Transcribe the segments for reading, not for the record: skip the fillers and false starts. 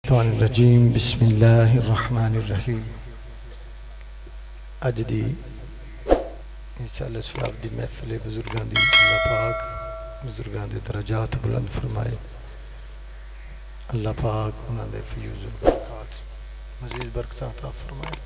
الرجیم بسم اللہ الرحمن الرحیم اج دی انشاءاللہ سواب دی محفل بزرگان دی اللہ پاک بزرگان دے درجات بلند فرمائے اللہ پاک انہاں دے فیوز و برکات مزید برکتاں عطا فرمائے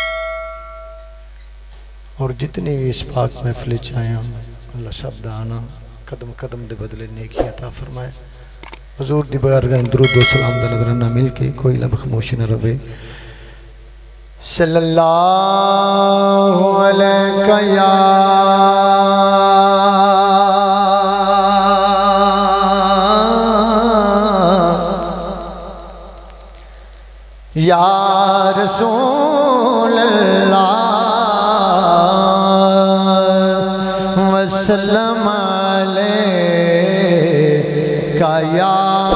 اور جتنے بھی اس پاک محفل چاہیں اللہ سب دانا قدم قدم دے بدلے نیکی عطا فرمائے حضور دی بارگاہ درود و سلام دا نظرانہ مل کے کوئی لب خاموش نہ رہے صلی اللہ علیہ یا رسول اللہ وسلم علیہ یا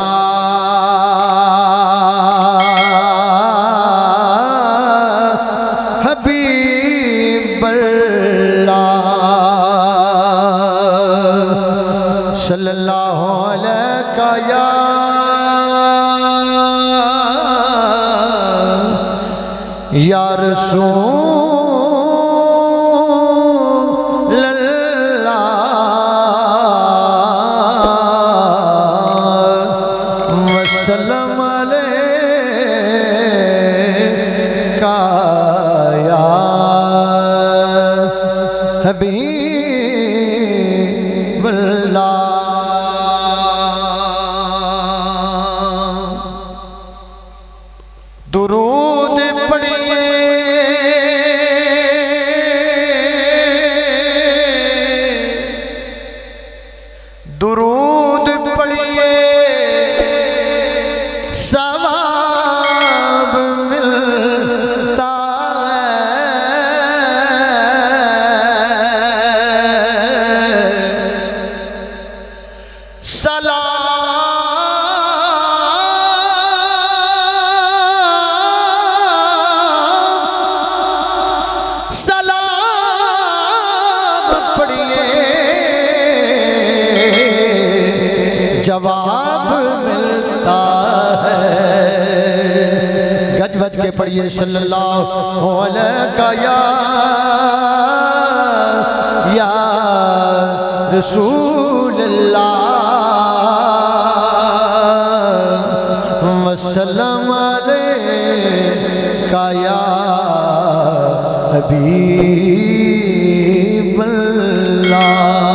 حبیب اللہ صلی اللہ علیہ یا رسول سلام علیکہ یا حبیب اللہ درود پڑھیے درود پڑھیے ثواب ملتا ہے سلام پڑھیے جواب ملتا ہے گج بج کے پڑھیے صلی اللہ علیہ یا رسول اللہ وسلم علیکہ یا حبیب اللہ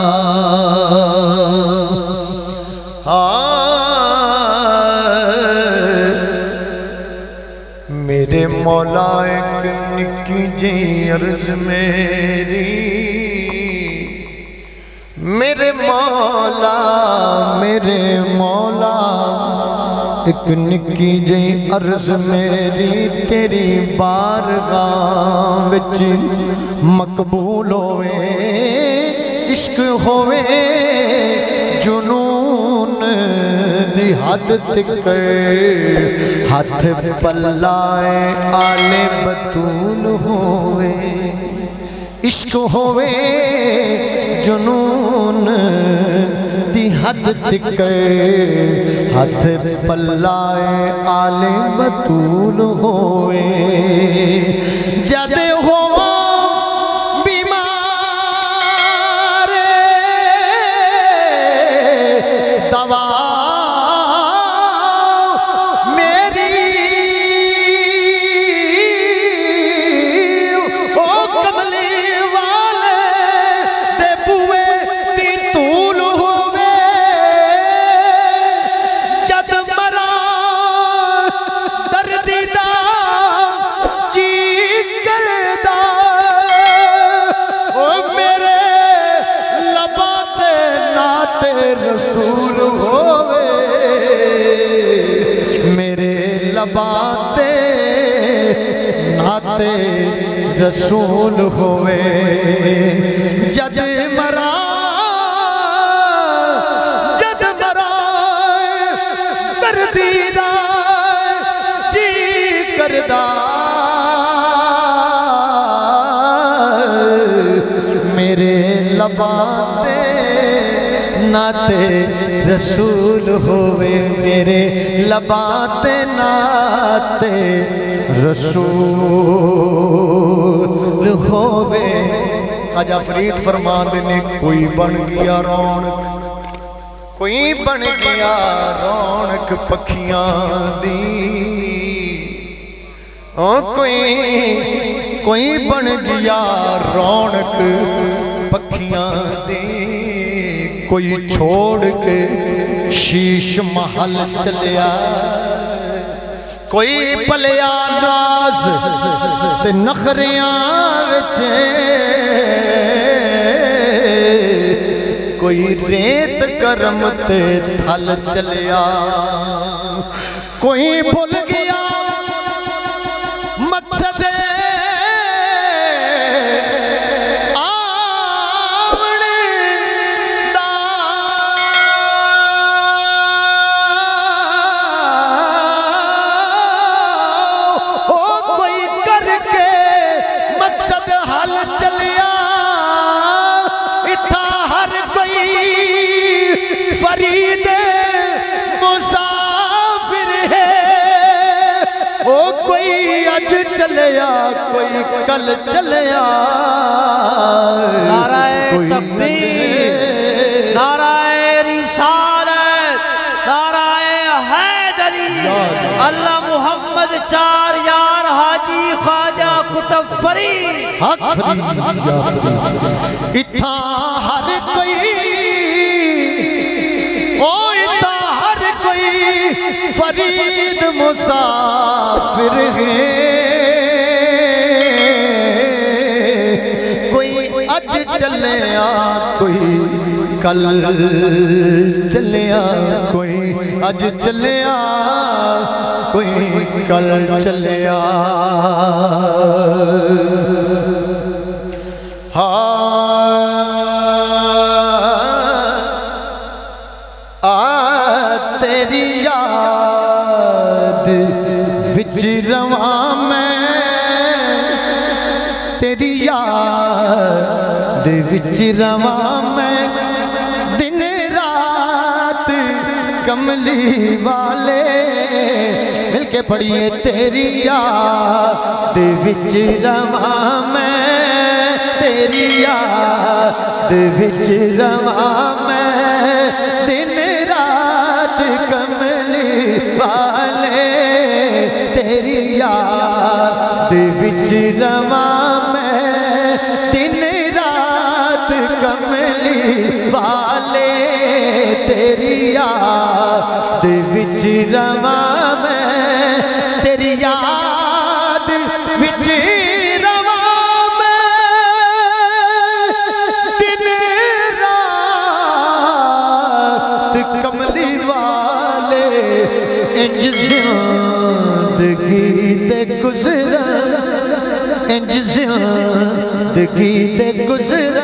میرے مولا ایک نکی جی عرض میری میرے مولا ایک نکی جی عرض میری تیری بارگاہ وچ مقبول ہوئے عشق ہوئے جنون دی حد تکر ہاتھ پلائے آل بطول ہوئے عشق ہوئے جنون دی حد تکر ہاتھ پلائے آل بطول ہوئے جد ہوا بیمار دوا رسول ہوئے میرے لباتے ناتے رسول ہوئے جد مرا دردیدہ جی کردہ میرے لباتے ناتے رسول ہوئے میرے لبات ناتے رسول ہووے خواجہ فرید فرماندے نے کوئی بن گیا رونق کوئی بن گیا رونق پکھیاں دی کوئی بن گیا رونق پکھیاں دی کوئی چھوڑ کے شیش محل چلیا کوئی پلیا ناز تے نخریاں وچے کوئی ریت گرم تے تھل چلیا کوئی بھول گیا مقصد فرید مسافر ہے وہ کوئی اج چلیا کوئی کل چلیا نعرہ تکبیر نعرہ رسالت نعرہ حیدری اللہ محمد چار یار حاجی خواجہ قطب فرید حق فرید یا فرید اتھا ہر کوئی فرید مسافر ہے کوئی اج چلیا کوئی کل چلیا کوئی اج چلیا کوئی کل چلیا تیری یاد وچ رواں میں تیری یاد وچ رواں میں دن رات کملی والے مل کے پڑھیے تیری یاد وچ رواں میں تیری یاد وچ رواں میں دن رات کملی والے تیری یاد وچ رواں میں دن رات کملی والے تیری یاد وچ رواں میں تیری یاد وچ انج زندگی تے گزرا انج زندگی تے گزرا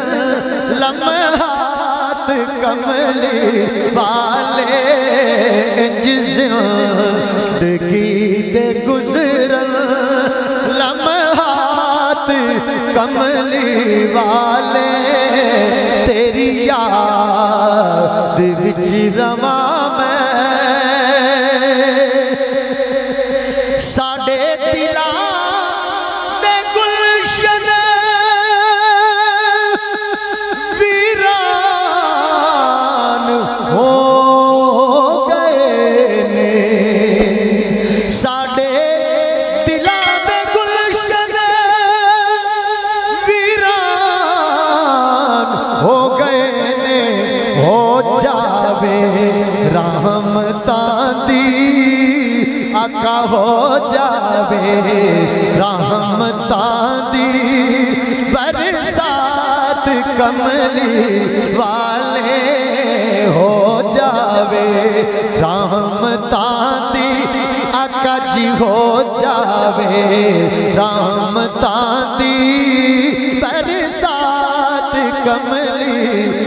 لمحات کملی والے انج زندگی تے گزرا لمحات کملی والے تیری یاد وچ رواں ساڑے دلاں دے گلشن ویران ہو گئے نے ساڑے دلاں دے گلشن ویران ہو گئے نے ہو جاوے رحمتاں دی آقا ہو جاوے رحمتاں دی برسات کملی والے ہو جاوے رحمتاں دی آقا جی ہو جاوے رحمتاں دی برسات کملی